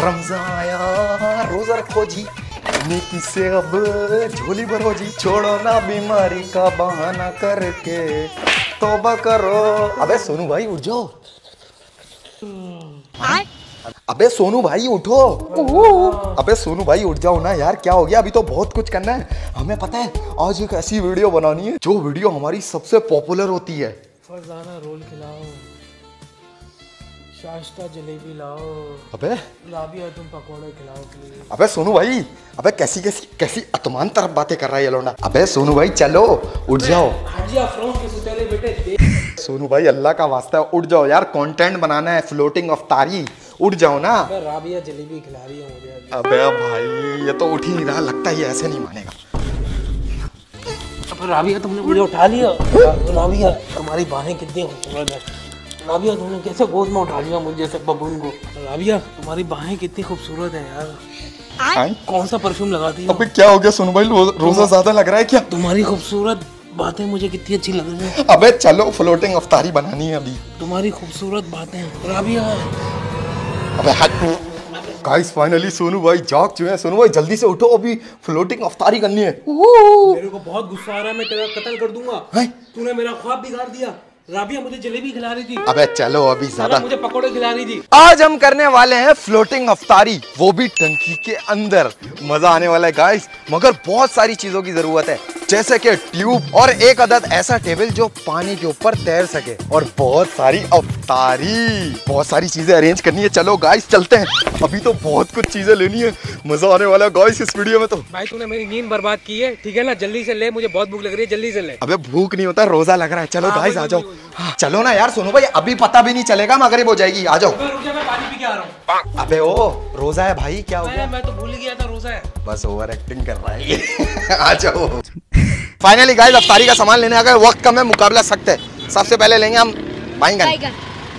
रमजान आया रोजा रखो जी, नेकी से अब झोली भरो जी, छोड़ो ना बीमारी का बहाना करके तौबा करो। अबे सोनू भाई उठ जाओ। अबे सोनू भाई उठो। अबे सोनू भाई उठ जाओ ना यार, क्या हो गया? अभी तो बहुत कुछ करना है हमें, पता है आज एक ऐसी वीडियो बनानी है जो वीडियो हमारी सबसे पॉपुलर होती है। फरजाना रोल खिलाओ, शाश्ता जलेबी लाओ, अबे राबिया तुम पकौड़े खिलाओ प्लीज। अबे सोनू भाई, अबे कैसी कैसी कैसी अतमान तरफ बातें कर रहा है ये लौंडा। अबे सोनू भाई चलो उठ जाओ। सोनू भाई अल्लाह का वास्ता है उठ जाओ यार, कंटेंट बनाना है, फ्लोटिंग अफ्तारी, उठ जाओ ना। राबिया जलेबी खिला रही है मुझे। अबे भाई ये तो उठ ही नहीं रहा, लगता है ये ऐसे नहीं मानेगा। अब राबिया तुमने मुझे उठा लिया। राबिया तुम्हारी बाहें कितनी खूबसूरत है। राबिया तुमने कैसे गोद में उठा लिया मुझे जैसे बबून को। राबिया तुम्हारी बाहें कितनी खूबसूरत है यार। कौन सा परफ्यूम लगाती हो? अबे क्या हो गया सोनू भाई, रोजा ज्यादा लग रहा है क्या? तुम्हारी खूबसूरत बातें मुझे कितनी अच्छी लग रही है। अबे चलो फ्लोटिंग अफ्तारी बनानी है अभी। तुम्हारी खूबसूरत बातें राबिया। अबे हट। गाइस फाइनली सोनू भाई जाग चुके हैं। सोनू भाई जल्दी से उठो, अभी फ्लोटिंग अफ्तारी करनी है। मेरे को बहुत गुस्सा आ रहा है, मैं तेरा कत्ल कर दूंगा। तूने मेरा ख्वाब बिगाड़ दिया। राबिया मुझे जलेबी खिला रही थी। अबे चलो अभी ज्यादा, मुझे पकौड़े खिला रही थी। आज हम करने वाले हैं फ्लोटिंग अफ्तारी, वो भी टंकी के अंदर। मजा आने वाला है गाइस, मगर बहुत सारी चीजों की जरूरत है, जैसे कि ट्यूब और एक अदद ऐसा टेबल जो पानी के ऊपर तैर सके, और बहुत सारी अफ्तारी, बहुत सारी चीजें अरेंज करनी है। चलो गाइस चलते हैं, अभी तो बहुत कुछ चीजें लेनी है। मजा आने वाला है गाइस इस वीडियो में तो। भाई तूने मेरी नींद बर्बाद की है, ठीक है ना? जल्दी से ले, मुझे बहुत भूख लग रही है, जल्दी से ले। अबे भूख नहीं होता, रोजा लग रहा है। चलो गाइस आ जाओ। हाँ, चलो ना यार सोनू भाई, अभी पता भी नहीं चलेगा मगरिब हो जाएगी, आ जाओ। मैं पानी पी के आ रहा हूँ। अबे ओ रोजा है भाई, क्या हो गया? मैं तो भूल ही गया था रोजा है। बस ओवर एक्टिंग कर रहा है ये। आ जाओ। फाइनली गाइस अफ्तारी का सामान लेने आ गए, वक्त कम है, मुकाबला सख्त है। सबसे पहले लेंगे हम बैंगन।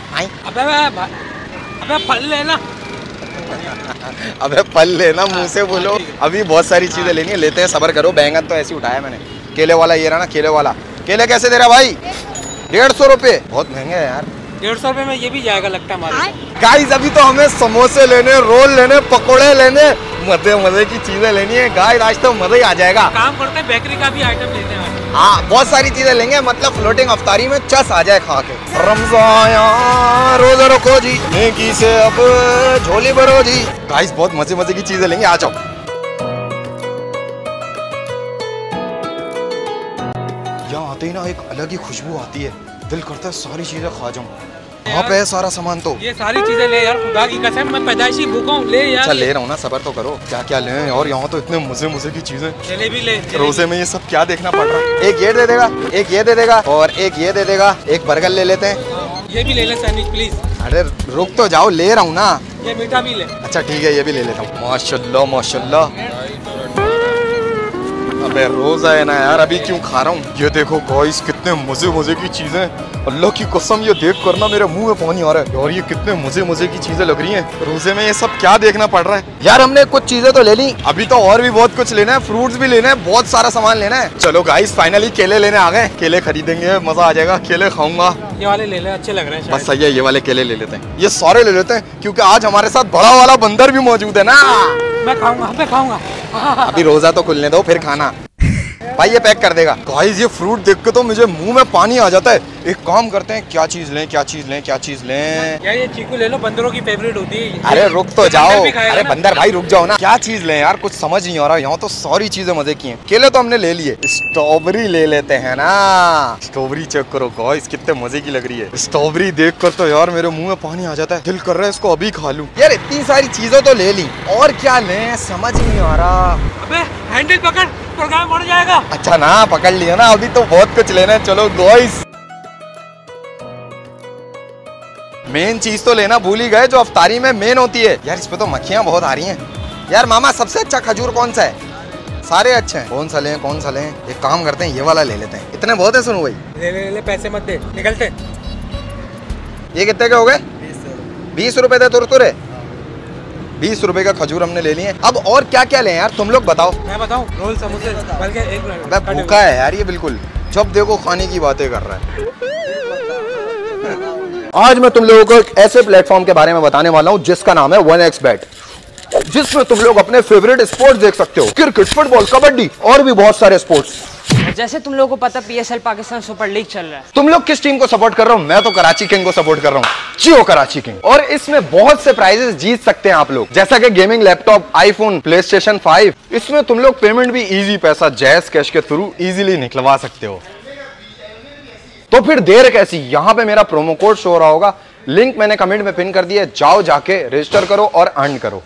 अबे फल लेना। अबे फल लेना मुंह से बोलो, अभी बहुत सारी चीजें लेनी है, लेते हैं, सब्र करो। बैंगन तो ऐसे उठाया मैंने। केले वाला ये रहा ना, केले वाला। केले कैसे दे रहा भाई? 150 रुपए, बहुत महंगे है यार। 150 रुपए में ये भी जाएगा लगता है हमारे। गाइस अभी तो हमें समोसे लेने, रोल लेने, पकोड़े लेने, मजे मजे की चीजें लेनी है गाइस, आज तो मजा ही आ जाएगा। काम करते हैं बेकरी का भी आइटम लेते हैं। हाँ बहुत सारी चीजें लेंगे, मतलब फ्लोटिंग अफ्तारी में चस आ जाए खा के। रमजान रोजा रखो जी, नेकी से अब झोली भरो जी। गाइस बहुत मजे मजे की चीजें लेंगे, आ जाओ। यहाँ आते ही ना एक अलग ही खुशबू आती है, दिल करता है सारी चीजें खा जाऊं। यहाँ पे है सारा सामान तो। ये सारी चीजें ले यार, खुदा की कसम मैं पैदाइशी भूखा हूँ, ले यार। अच्छा ले रहा हूँ ना, सबर तो करो। क्या क्या लें? और यहाँ तो इतने मजे मजे की चीजें। जलेबी ले। रोजे में ये सब क्या देखना पड़ रहा है। एक ये दे देगा, एक ये दे देगा, और एक ये दे देगा। एक बर्गर ले लेते हैं। ये भी ले ले सैंडविच प्लीज। अरे रुक तो जाओ, ले रहा हूँ ना। ये मीठा भी ले। अच्छा ठीक है, ये भी ले लेता हूँ। माशाल्लाह माशाल्लाह। अबे रोजा है ना यार, अभी क्यों खा रहा हूँ? ये देखो गाइस कितने मजे मजे की चीजें, अल्लाह की कसम ये देख कर ना मेरे मुंह में पानी आ रहा है। और ये कितने मजे मजे की चीजें लग रही हैं। रोजे में ये सब क्या देखना पड़ रहा है यार। हमने कुछ चीजें तो ले ली, अभी तो और भी बहुत कुछ लेना है, फ्रूट्स भी लेना है, बहुत सारा सामान लेना है। चलो गाइस फाइनली केले लेने आ गए, केले खरीदेंगे, मजा आ जाएगा। केले खाऊंगा। ये वाले ले ले, अच्छे लग रहे हैं। बस सही है, ये वाले केले ले लेते हैं, ये सारे ले लेते हैं, क्योंकि आज हमारे साथ बड़ा वाला बंदर भी मौजूद है ना। मैं खाऊंगा, मैं खाऊंगा। अभी रोजा तो खुलने दो फिर खाना। भाई ये पैक कर देगा। गाइस ये फ्रूट देख के तो मुझे मुंह में पानी आ जाता है। एक काम करते हैं, क्या चीज लें, क्या चीज लें, क्या चीज लें? यार ये चीकू ले लो, बंदरों की फेवरेट होती है। अरे रुक तो जाओ, अरे बंदर भाई रुक जाओ ना। क्या चीज लें यार, कुछ समझ नहीं आ रहा। यहाँ तो सारी चीजें मजे की हैं। केले तो हमने ले लिए, स्ट्रॉबेरी ले लेते हैं ना। स्ट्रॉबेरी चेक करो गाइस कितने मजे की लग रही है। स्ट्रॉबेरी देख कर तो यार मेरे मुंह में पानी आ जाता है, दिल कर रहा है इसको अभी खा लूं। यार इतनी सारी चीजें तो ले ली, और क्या लें समझ नहीं आ रहा। अबे हैंडल पकड़, प्रोग्राम बढ़ जाएगा। अच्छा ना पकड़ लिया ना, अभी तो बहुत कुछ लेना है। चलो गाइस मेन चीज तो लेना भूल ही गए, जो अफ्तारी में मेन होती है। यार इस पे तो मक्खियां बहुत आ रही हैं। यार मामा सबसे अच्छा खजूर कौन सा है? सारे अच्छे हैं, कौन सा लें कौन सा लें? एक काम करते हैं, ये वाला ले लेते हैं। इतने बहुत है सुनो भाई। ले ले ले, पैसे मत दे, निकलते। ये कितने के हो गए? 20 रुपए दे तुरतुरे। 20 रुपए का खजूर हमने ले लिए। अब और क्या क्या लें यार, तुम लोग बताओ। मैं बताऊं? रोल समोसे, बल्कि एक मिनट। भूखा है यार ये बिल्कुल, जब देखो खाने की बातें कर रहा है। आज मैं तुम लोगों को एक ऐसे प्लेटफॉर्म के बारे में बताने वाला हूं जिसका नाम है 1xbet। जिसमें तुम लोग अपने फेवरेट स्पोर्ट्स देख सकते हो, क्रिकेट, फुटबॉल, कबड्डी और भी बहुत सारे स्पोर्ट्स। जैसे तुम लोगों को पता PSL पाकिस्तान सुपर लीग चल रहा है। तुम लोग किस टीम को सपोर्ट कर रहे हो? मैं तो कराची किंग को सपोर्ट कर रहा हूँ, जियो कराची किंग। और इसमें बहुत से प्राइजेस जीत सकते हैं आप लोग, जैसा कि गेमिंग लैपटॉप, आईफोन, PlayStation 5। इसमें तुम लोग पेमेंट भी इजी, पैसा जैज कैश के थ्रू इजीली निकलवा सकते हो। तो फिर देर कैसी, यहाँ पे मेरा प्रोमो कोड शो हो रहा होगा, लिंक मैंने कमेंट में पिन कर दिया, जाओ जाके रजिस्टर करो और अर्न करो।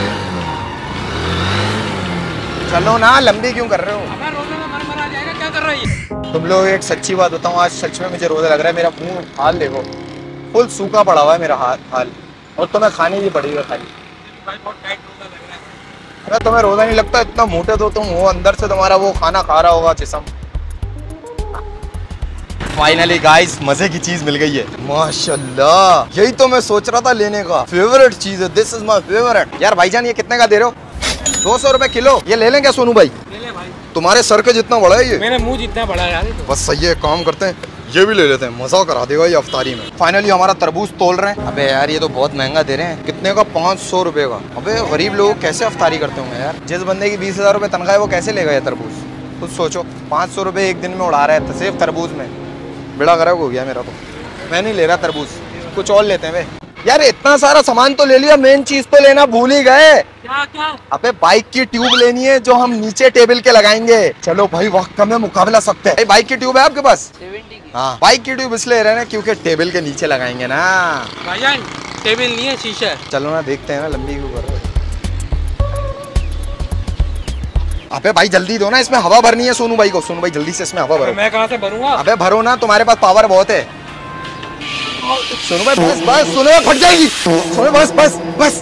चलो ना, लंबी क्यों कर रहे हो? क्या कर रही है? तुम लोग एक सच्ची बात बताऊं, आज सच में मुझे रोजा लग रहा है। मेरा मुंह हाल देखो, फुल सूखा पड़ा हुआ है मेरा हाल, और तुम्हें खाने भी पड़ेगा खाली। भाई बहुत टाइट रोजा लग रहा है। अरे तुम्हें रोजा नहीं लगता? इतना मोटे तो तुम हो, अंदर से तुम्हारा वो खाना खा रहा होगा जिस्म। फाइनली गाइस, मजे की चीज मिल गई है, माशाल्लाह। यही तो मैं सोच रहा था लेने का, फेवरेट चीज है, दिस इज माय फेवरेट। यार भाईजान, ये कितने का दे रहे हो? 200 रुपए किलो। ये ले लें क्या सोनू भाई? ले ले भाई। तुम्हारे सर के जितना बड़ा है ये? मेरे मुंह जितना बड़ा है यार। बस सही है, काम करते हैं, ये भी ले लेते हैं, मजा करा देगा ये अफ्तारी में। फाइनली हमारा तरबूज तोल रहे हैं। अबे यार, ये तो बहुत महंगा दे रहे हैं। कितने का? 500 रुपए का। अबे गरीब लोग कैसे अफ्तारी करते होंगे यार। जिस बंदे की 20,000 रुपए तनख्वाह है, वो कैसे लेगा ये तरबूज? खुद सोचो, 500 रुपए एक दिन में उड़ा रहा है सिर्फ तरबूज में। बेड़ा खराब हो गया मेरा तो। मैं नहीं ले रहा तरबूज, कुछ और लेते हैं वे। यार इतना सारा सामान तो ले लिया, मेन चीज तो लेना भूल ही गए। क्या? अबे बाइक की ट्यूब लेनी है, जो हम नीचे टेबल के लगाएंगे। चलो भाई, वक्त कम है, मुकाबला सकते हैं। बाइक की ट्यूब है आपके पास? 70 की। हाँ, बाइक की ट्यूब इसलिए रहे ना क्योंकि टेबल के नीचे लगाएंगे ना। भाईजान, टेबल नहीं है, शीशा है। चलो ना, देखते हैं ना लंबी क्यों कर रहे हो। अबे भाई जल्दी दो ना, इसमें हवा भरनी है सोनू भाई को। सोनू भाई जल्दी से इसमें हवा भरो। मैं कहाँ से भरूंगा? अबे भरो ना, तुम्हारे पास पावर बहुत है। सोनू भाई बस बस, सोनू भाई फट जाएगी। सोनू बस बस बस।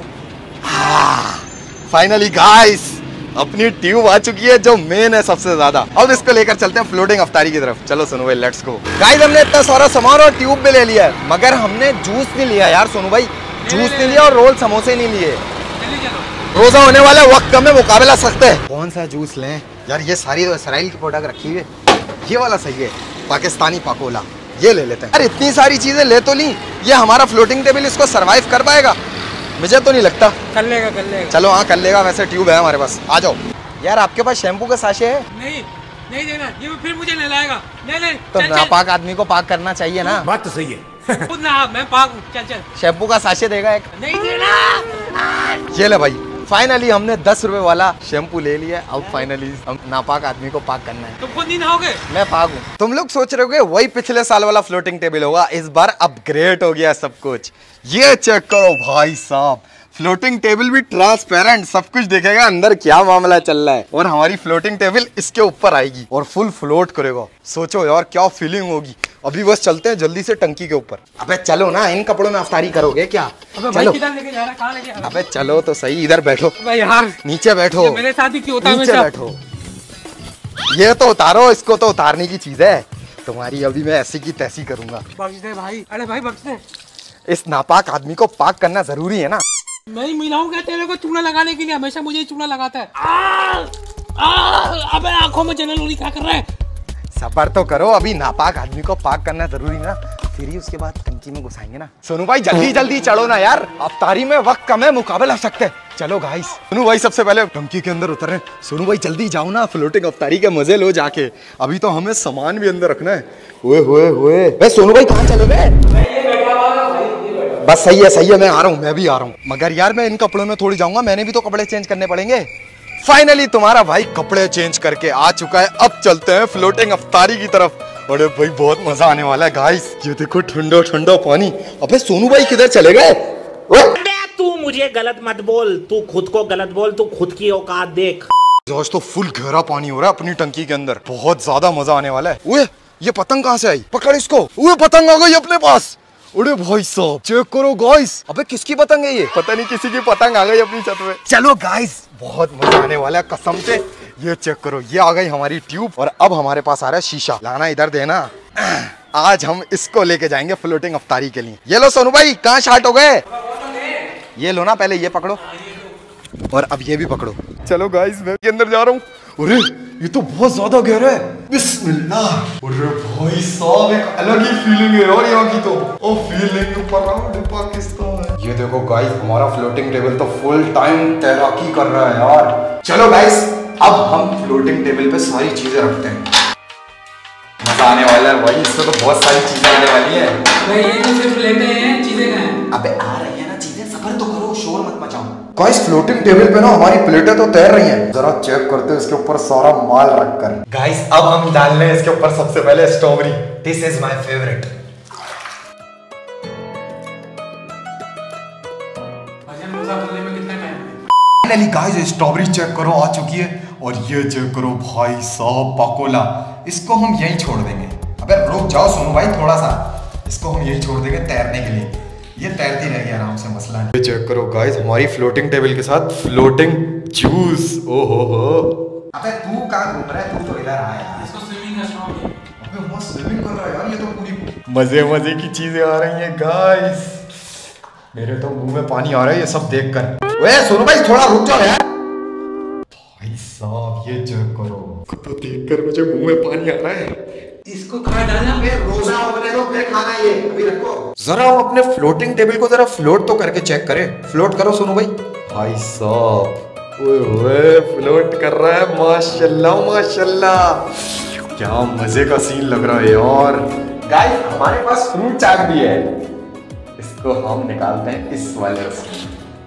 फाइनली गाइस, अपनी ट्यूब आ चुकी है, जो मेन है सबसे ज्यादा। अब इसको लेकर चलते हैं फ्लोटिंग अफ्तारी की तरफ। चलो सोनू भाई, लेट्स गो। गाइस, हमने इतना सारा सामान और ट्यूब भी ले लिया है, मगर हमने जूस नहीं लिया यार सोनू भाई। जूस नहीं लिया और रोल समोसे नहीं लिए। रोजा होने वाला, वक्त कम है, मुकाबला सकते हैं। कौन सा जूस लें यार? ये सारी तो इसराइल की प्रोडक्ट रखी हुई है, ये वाला सही है, पाकिस्तानी पाकोला। ये ले लेते हैं। अरे इतनी सारी चीजें ले तो ली, ये हमारा फ्लोटिंग टेबल इसको सरवाइव कर पाएगा? मुझे तो नहीं लगता। कर लेगा, कर लेगा। चलो हाँ, कर लेगा। वैसे ट्यूब है हमारे पास, आ जाओ। यार आपके पास शैम्पू का साशे है? नहीं नहीं देना, ये फिर मुझे ले लाएगा। नहीं तो नापाक आदमी को पाक करना चाहिए ना। बात तो सही है। खुद ना, मैं पाक हूँ। चल। शैम्पू का साशे देगा एक? नहीं देना। ये ले भाई, फाइनली हमने 10 रुपए वाला शैम्पू ले लिया। अब फाइनली हम नापाक आदमी को पाक करना है। तुम खुद नहीं नहाओगे? मैं पाक हूँ। तुम लोग सोच रहे होगे वही पिछले साल वाला फ्लोटिंग टेबल होगा, इस बार अपग्रेड हो गया सब कुछ। ये चेक करो भाई साहब, फ्लोटिंग टेबल भी ट्रांसपेरेंट, सब कुछ देखेगा अंदर क्या मामला चल रहा है। और हमारी फ्लोटिंग टेबल इसके ऊपर आएगी और फुल फ्लोट करेगा। सोचो यार क्या फीलिंग होगी। अभी बस चलते हैं जल्दी से टंकी के ऊपर। अबे चलो ना, इन कपड़ों में अफ्तारी करोगे क्या? अबे भाई, चलो। किधर लेके जा रहा है? कहाँ लेके जा रहा है? अबे चलो तो सही, इधर बैठो। अबे यार, नीचे बैठो। ये मेरे साथ ही क्यों होता है नीचे हमेशा? बैठो। ये तो उतारो, इसको तो उतारने की चीज है। तुम्हारी अभी मैं ऐसी की तैसी करूंगा। बख्श दे भाई। अरे भाई बख्श दे। इस नापाक आदमी को पाक करना जरूरी है ना। मैं ही मिलाऊंगा तेरे को चूना लगाने के लिए, हमेशा मुझे ही चूना लगाता है। अबे आंखों में जलन हो रही, क्या कर रहा है? सबर तो करो, अभी नापाक आदमी को पाक करना जरूरी ना, फिर ही उसके बाद टंकी में घुसाएंगे ना। सोनू भाई जल्दी जल्दी चढ़ो ना यार, अफ्तारी में वक्त कम है, मुकाबला सकते हैं। चलो गाइस, सोनू भाई सबसे पहले टंकी के अंदर उतर रहे हैं। सोनू भाई जल्दी जाओ ना, फ्लोटिंग अफ्तारी के मजे लो जाके। अभी तो हमें सामान भी अंदर रखना है। हुए सोनू भाई कहाँ चले गए? बस सही है, मैं आ रहा हूँ, मैं भी आ रहा हूँ। मगर यार मैं इन कपड़ों में थोड़ी जाऊंगा, मैंने भी तो कपड़े चेंज करने पड़ेंगे। फाइनली तुम्हारा भाई कपड़े चेंज करके आ चुका है। अब चलते हैं फ्लोटिंग अफ्तारी की तरफ। अरे भाई बहुत मजा आने वाला है गाइस। ये देखो ठंडा ठंडा पानी। अबे सोनू भाई किधर चले गए? तू मुझे गलत मत बोल, तू खुद को गलत बोल, तू खुद की औकात देख। आज तो फुल गहरा पानी हो रहा है अपनी टंकी के अंदर, बहुत ज्यादा मजा आने वाला है। ओए ये पतंग कहाँ से आई? पकड़ इसको। ओए पतंग आ गई अपने पास। अरे भाई साहब चेक करो गाइस। अबे किसकी पतंग है ये? पता नहीं, किसी की पतंग आ गई अपनी छत पे। चलो गाइस बहुत मजा आने वाला है कसम से। ये चेक करो, ये आ गई हमारी ट्यूब और अब हमारे पास आ रहा है शीशा। लाना इधर देना। आज हम इसको लेके जाएंगे फ्लोटिंग अफ्तारी के लिए। ये लो सोनू भाई, कहाँ शार्ट हो गए? ये लो ना, पहले ये पकड़ो और अब ये भी पकड़ो। चलो गाइस मैं के अंदर जा रहा हूँ। अरे ये तो बहुत ज्यादा गहरा है। बिस्मिल्लाह। अरे भाई साहब एक अलग ही फीलिंग है और यहाँ की तो। ओ फीलिंग पाकिस्तान। ये देखो गाइस, हमारा फ्लोटिंग टेबल तो फुल टाइम तैराकी कर रहा है यार। चलो गाइस, अब हम फ्लोटिंग टेबल पे सारी चीजें रखते हैं। मजा आने वाला है भाई, इसमें तो बहुत सारी चीजें आने वाली है। ये तो सिर्फ लेते हैं, चीजें कहाँ हैं? अबे आ रही है ना चीजें, सफर तो करो, शोर मत मचाओ। गाइस, फ्लोटिंग टेबल पे ना हमारी प्लेटें तो तैर रही हैं। जरा चेक करते हैं इसके ऊपर सारा माल रखकर। गाइस, अब हम डाल रहे हैं इसके ऊपर सबसे पहले strawberry. This is my favourite. Finally guys, strawberry check करो आ चुकी है। और ये चेक करो भाई साहब, पाकोला। इसको हम यहीं छोड़ देंगे। अबे रुक जाओ सोनू भाई थोड़ा सा, इसको हम यहीं छोड़ देंगे तैरने के लिए। ये तैरती रहेगी आराम से, मसला नहीं। ये चेक करो गाइस, हमारी फ्लोटिंग टेबल के साथ फ्लोटिंग जूस। ओहो हो। अबे तू कहाँ घूम रहा है? तू तो इधर आया। इसको स्विमिंग का शौक है। अबे मस्त स्विमिंग कर रहा है यार, ये तो पूरी मजे मजे की चीजें आ रही हैं गाइस। मेरे तो मुंह में पानी आ रहा है ये सब देखकर। ओए सोनू भाई थोड़ा रुक जाओ यार। भाई साहब ये चेक करो, तो देखकर मुझे मुंह में पानी आ रहा है। इसको खा डालना, रोजा होने दो, फिर खाना ये अभी रखो। जरा हम अपने फ्लोटिंग टेबल को जरा फ्लोट तो करके चेक करें। फ्लोट करो सोनू भाई। भाई साहब, ओए फ्लोट कर रहा है, माशाल्लाह माशाल्लाह। क्या मजे का सीन लग रहा है यार। गाइस, हमारे पास फ्रूट चाट भी है। इसको हम निकालते हैं इस वाले से।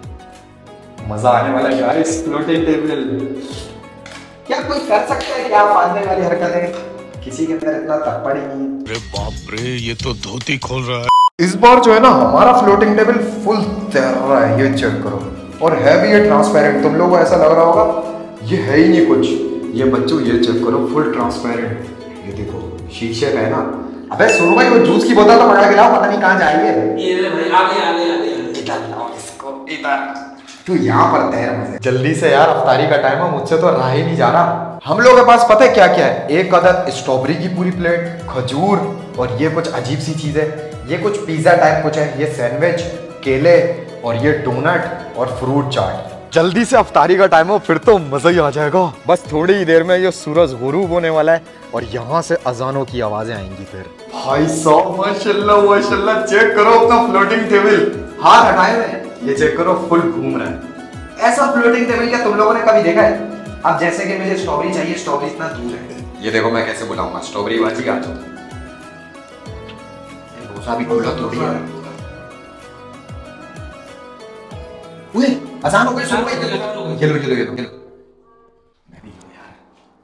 मजा आने वाला है गाइस, फ्लोटिंग टेबल। क्या कोई कर सकता है क्या फांदने वाली हरकतें? किसी के अंदर इतना तकड़ ही नहीं। अरे बाप रे, ये तो धोती खोल रहा है। इस बार जो है ना हमारा फ्लोटिंग टेबल फुल तैर रहा है, ये चेक करो। और है भी ये ट्रांसपेरेंट। तुम लोगों को ऐसा लग रहा होगा ये है ही नहीं कुछ। ये बच्चों ये चेक करो, फुल ट्रांसपेरेंट। ये देखो शीशे का है ना। अबे सोनू भाई वो जूस की बोतल तो पकड़ के लाओ, पता नहीं कहाँ जाएगी। ये ले भाई, आगे इधर लाओ इसको, इधर। तू यहाँ पर तैर मजे। जल्दी से यार, अफ्तारी का टाइम है, मुझसे तो रहा ही नहीं जा रहा। हम लोगों के पास पता है क्या क्या है? एक अदद स्ट्रॉबेरी की पूरी प्लेट, खजूर, और ये कुछ अजीब सी चीज है। ये कुछ पिज्जा टाइप कुछ है। ये सैंडविच, केले, और ये डोनट और फ्रूट चाट। जल्दी से अफ्तारी का टाइम हो, फिर तो मजा ही आ जाएगा। बस थोड़ी ही देर में ये सूरज गुरूब होने वाला है और यहाँ से अजानों की आवाजें आएंगी फिर। भाई साहब माशाल्लाह माशाल्लाह, चेक करो अपना फ्लोटिंग टेबल। हाथ हटाए हुए, ये चेक करो फुल घूम रहा है। ऐसा फ्लोटिंग टेबल क्या तुम लोगों ने कभी देखा है? अब जैसे कि मुझे स्ट्रॉबेरी चाहिए, स्ट्रॉबेरी इतना दूर है। ये देखो मैं कैसे बुलाऊंगा, स्ट्रॉबेरी बाजी आ जाओ। डोसा भी खुला थोड़ी है। ओए अजान हो गई, सुन भाई। ये लो ये लो ये लो ये लो। मैं भी लो यार।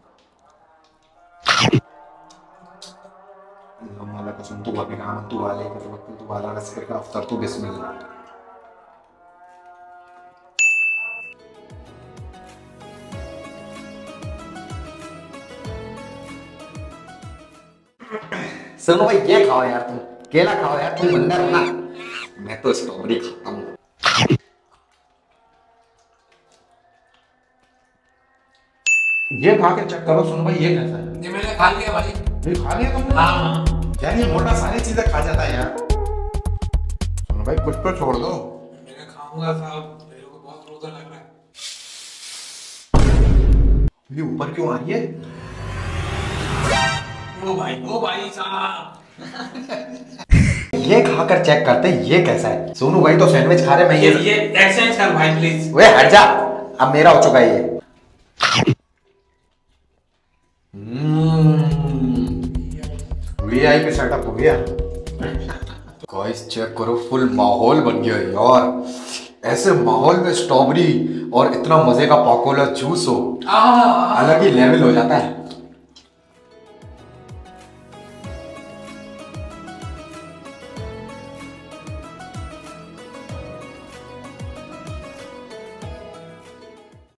अल्लाह माला कसम तू अभी नाम तू वाले का तू वाला रस्के का अफ्तर तू बिस्मिल्लाह। सुनो भाई, ये खाओ यार, तुम केला खाओ यार, तुम बंदर हो ना। मैं तो स्ट्रॉबेरी खाता हूँ। ये खा के चेक करो सुनो भाई, ये कैसा है? ये मैंने खा लिया भाई। ये खा लिया तुमने? हाँ। यार ये मोटा सारी चीजें खा जाता है यार। सुनो भाई कुछ तो छोड़ दो। मैं खाऊंगा साहब, मेरे को बहुत रोजा लग रहा है। ये ऊपर क्यों आ रही है? ओ भाई साहब। ये खाकर चेक करते हैं ये कैसा है। सोनू भाई तो सैंडविच खा रहे, मैं ये एक्सचेंज कर भाई प्लीज। वे हट जा, अब मेरा हो चुका है ये। वीआईपी सेटअप हो गया। गाइस चेक करो, फुल माहौल बन गया यार। ऐसे माहौल में स्ट्रॉबेरी और इतना मजे का पाकोला जूस हो, अलग ही लेवल हो जाता है।